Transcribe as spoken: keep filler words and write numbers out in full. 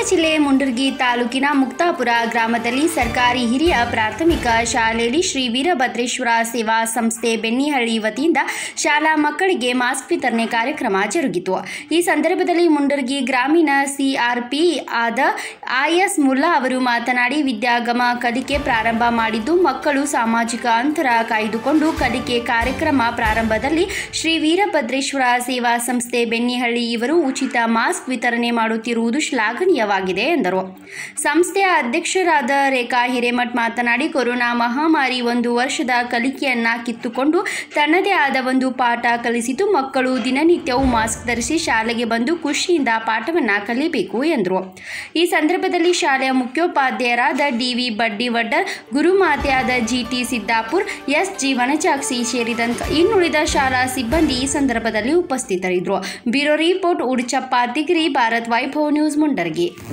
ಜಿಲ್ಲೆ ಮುಂಡರಗಿ ತಾಲೂಕಿನ ಮುಕ್ತಾಪುರ ಗ್ರಾಮದಲ್ಲಿ ಸರ್ಕಾರಿ ಹಿರಿಯ ಪ್ರಾಥಮಿಕ ಶಾಲೆಯಲ್ಲಿ ಶ್ರೀ ವೀರಭದ್ರೇಶ್ವರ ಸೇವಾ ಸಂಸ್ಥೆ ಬೆಣ್ಣಿಹಳ್ಳಿ ವತಿಯಿಂದ ಶಾಲಾ ಮಕ್ಕಳಿಗೆ ಮಾಸ್ಕ್ ವಿತರಣೆ ಕಾರ್ಯಕ್ರಮ ಜರುಗಿತು। ಈ ಸಂದರ್ಭದಲ್ಲಿ ಮುಂಡರಗಿ ಗ್ರಾಮೀಣ ಸಿಆರ್ಪಿ ಆದ ಆಯಸ್ ಮುಲ್ಲಾ ಅವರು ಮಾತನಾಡಿ, ವಿದ್ಯಾಗಮ ಕಲಿಕೆ ಪ್ರಾರಂಭ ಮಾಡಿದ್ದು ಮಕ್ಕಳು ಸಾಮಾಜಿಕ ಅಂತರ ಕಾಯ್ದುಕೊಂಡು ಕಲಿಕೆ ಕಾರ್ಯಕ್ರಮ ಪ್ರಾರಂಭದಲ್ಲಿ ಶ್ರೀ ವೀರಭದ್ರೇಶ್ವರ ಸೇವಾ ಸಂಸ್ಥೆ ಬೆಣ್ಣಿಹಳ್ಳಿ ಇವರು ಉಚಿತ ಮಾಸ್ಕ್ ವಿತರಣೆ ಮಾಡುತ್ತಿರುವುದು ಶ್ಲಾಘನೀಯವಾಗಿದೆ ಎಂದರು। ಸಂಸ್ಥೆಯ ಅಧ್ಯಕ್ಷರಾದ ರೇಖಾ ಹಿರೇಮಠ್ ಮಾತನಾಡಿ, ಕೊರೋನಾ ಮಹಾಮಾರಿ ಒಂದು ವರ್ಷದ ಕಲಿಕೆಯನ್ನ ಕಿತ್ತುಕೊಂಡು ತನ್ನದೇ ಆದ ಒಂದು ಪಾಠ ಕಲಿಸಿತು। ಮಕ್ಕಳು ದಿನನಿತ್ಯವೂ ಮಾಸ್ಕ್ ಧರಿಸಿ ಶಾಲೆಗೆ ಬಂದು ಖುಷಿಯಿಂದ ಪಾಠವನ್ನ ಕಲಿಯಬೇಕು ಎಂದರು। ಈ ಸಂದರ್ಭದಲ್ಲಿ ಶಾಲೆಯ ಮುಖ್ಯೋಪಾಧ್ಯಾಯರಾದ ಡಿವಿ ಬಡ್ಡಿವಡ್ಡರ್, ಗುರುಮಾತೆಯಾದ GT Siddapur, S G Vanajakshi ಸೇರಿದಂತೆ ಇನ್ನುಳಿದ ಶಾಲಾ ಸಿಬ್ಬಂದಿ ಈ ಸಂದರ್ಭದಲ್ಲಿ ಉಪಸ್ಥಿತರಿದ್ದರು। Bureau report Uduchappa Tigari, Bharat Vaibhav news Mundargi.